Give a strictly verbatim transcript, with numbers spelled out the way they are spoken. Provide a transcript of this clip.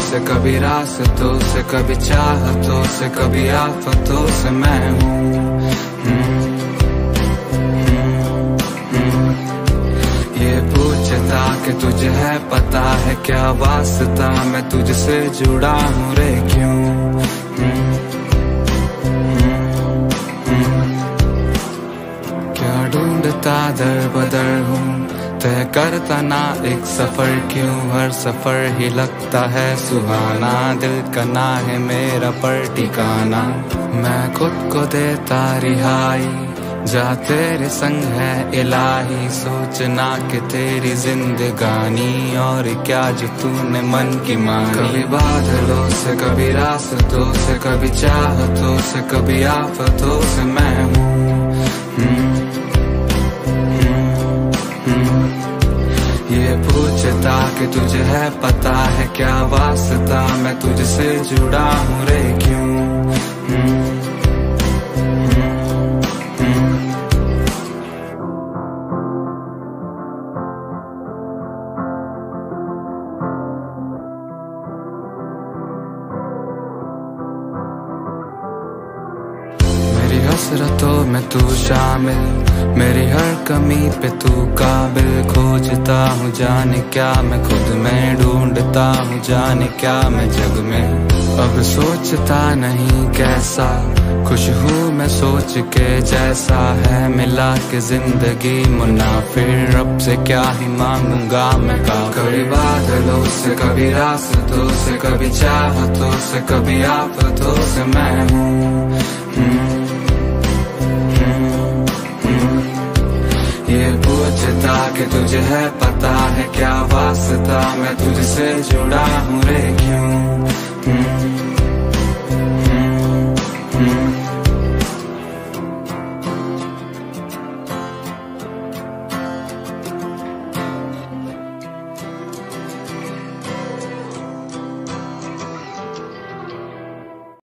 से कभी रास्तों से, कभी चाहतों से, कभी आफतों से मैं हूँ। ये पूछता कि तुझे है पता है क्या वास्ता, मैं तुझसे जुड़ा हूँ रे क्यों। क्या ढूंढता दर बदर हूँ, तय करता ना एक सफर क्यों। हर सफर ही लगता है सुहाना, दिल का ना है मेरा पर ठिकाना। मैं खुद को देता रिहाई, जा तेरे संग है इलाही। सोचना कि तेरी जिंदगानी और क्या जो तूने मन की मानी। कभी बादलों से, कभी रास्तों से, कभी चाहतों से, कभी आफतों से मैं हूँ। ये पूछता कि तुझे है पता है क्या वास्ता, मैं तुझसे जुड़ा हूँ रे क्यों। मेरी हसरतों में तू शामिल, मेरी हर कमी पे तू काबिल। खोजता हूँ जाने क्या मैं खुद में, ढूंढता हूँ जाने क्या मैं जग में। अब सोचता नहीं कैसा खुश हूँ मैं सोच के, जैसा है मिला के जिंदगी मुनाफिर। रब से क्या ही मांगूंगा मैं का। कभी बादलों से, कभी रास्तों से, कभी चाहतों से, कभी आफतों से मैं हूँ। ये पूछता कि तुझे है पता है क्या वास्ता, मैं तुझसे जुड़ा हूँ रे क्यों।